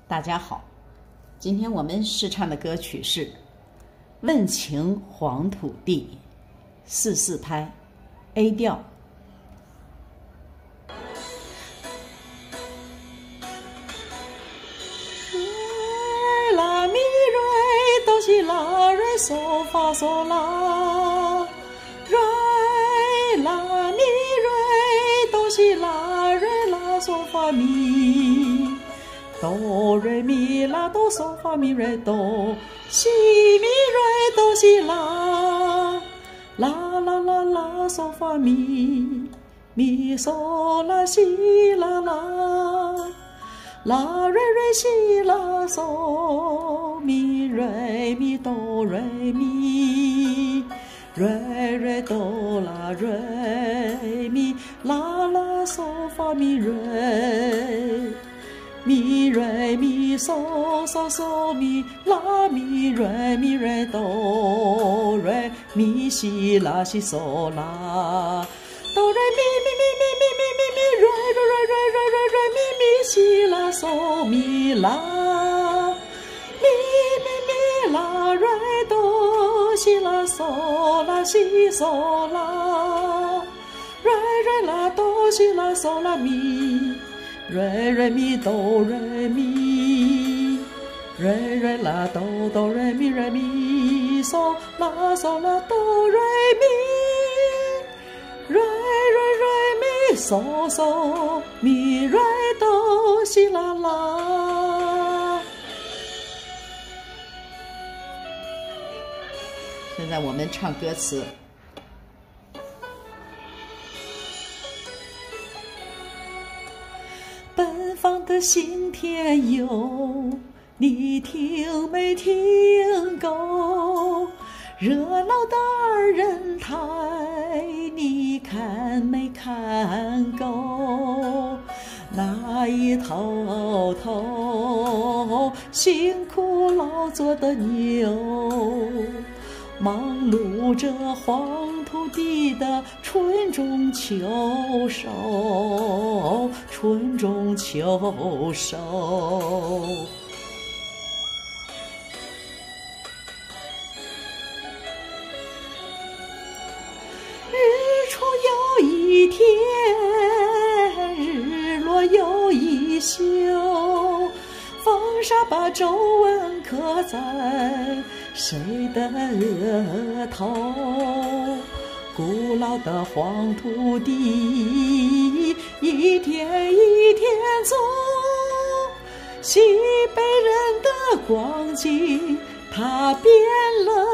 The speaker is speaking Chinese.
大家好，今天我们试唱的歌曲是《问情黄土地》，4/4拍 ，A 调。 啦咪瑞哆西啦瑞嗦发嗦啦，瑞啦咪瑞哆西啦瑞啦嗦发咪，哆瑞咪啦哆嗦发咪瑞哆，西咪瑞哆西啦，啦啦啦啦嗦发咪，咪嗦啦西啦啦。啦瑞瑞西啦嗦咪瑞咪哆瑞咪，瑞瑞哆啦瑞咪，啦啦嗦发咪瑞，咪瑞咪嗦嗦嗦咪，啦咪瑞哆瑞咪西啦西嗦啦，哆瑞咪咪咪咪咪咪咪咪瑞瑞瑞瑞瑞瑞瑞咪咪西啦嗦咪啦，咪咪咪啦瑞哆西啦嗦啦西嗦啦，瑞瑞啦哆西啦嗦啦咪，瑞瑞咪哆瑞咪，瑞瑞啦哆哆瑞咪瑞咪嗦啦哆瑞咪。瑞瑞瑞咪嗦嗦咪瑞哆西啦啦。 现在我们唱歌词。 奔放的心田游，你听没听够？热闹的二人台，你看没看够？那一头头辛苦劳作的牛，忙碌着黄土地的春种秋收，春种秋收。日出又一天，日落又一宿，风沙把皱纹刻在谁的额头？古老的黄土地，一天一天走，西北人的光景，它变了